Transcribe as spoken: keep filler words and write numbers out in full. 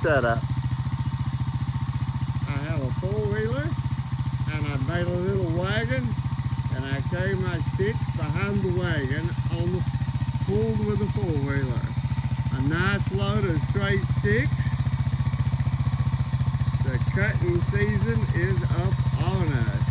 setup? I have a four-wheeler, and I made a little wagon, and I carry my sticks behind the wagon on the pulled with a four-wheeler. A nice load of straight sticks. The cutting season is up on us.